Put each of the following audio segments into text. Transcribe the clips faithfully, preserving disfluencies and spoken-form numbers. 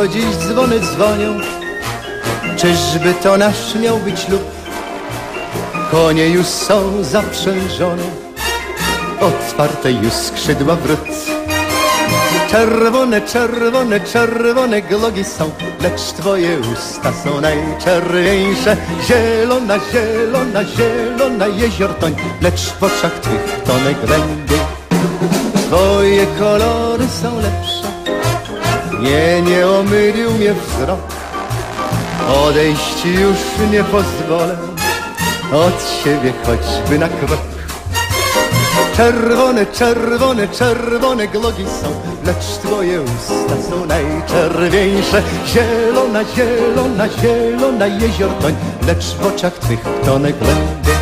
co dziś dzwony dzwonią. Czyżby to nasz miał być lub? Konie już są zaprzężone, otwarte już skrzydła wrót. Czerwone, czerwone, czerwone glogi są, lecz twoje usta są najczerwieńsze. Zielona, zielona, zielona jezior toń, lecz w oczach twych tonek głębiej. Twoje kolory są lepsze, nie, nie omylił mnie wzrok. Odejść już nie pozwolę od siebie choćby na krok. Czerwone, czerwone, czerwone glogi są, lecz twoje usta są najczerwieńsze. Zielona, zielona, zielona jezior toń, lecz w oczach twych tonek głębiej.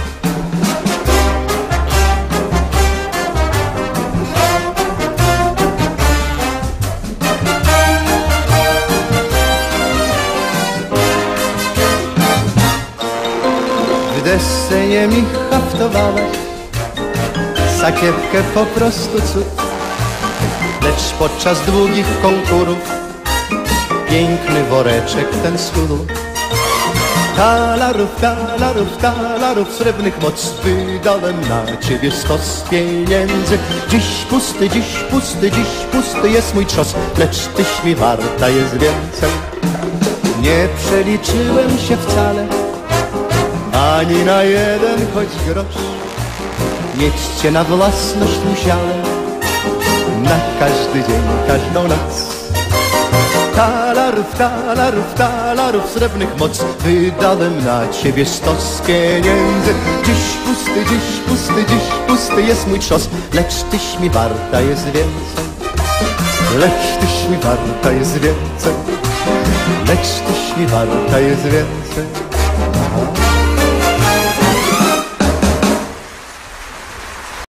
W desenie mi haftowałaś sakiewkę po prostu cud, lecz podczas długich konkurów piękny woreczek ten schudł. Talarów, talarów, talarów srebrnych moc wydałem na ciebie stos pieniędzy. Dziś pusty, dziś pusty, dziś pusty jest mój trzos, lecz tyś mi warta jest więcej. Nie przeliczyłem się wcale ani na jeden choć grosz, mieć cię na własność musiałem na każdy dzień, każdą noc. Talarów, talarów, talarów srebrnych moc wydałem na ciebie stos pieniędzy. Dziś pusty, dziś pusty, dziś pusty jest mój trzos, lecz tyś mi warta jest więcej. Lecz tyś mi warta jest więcej. Lecz tyś mi warta jest więcej. Aha.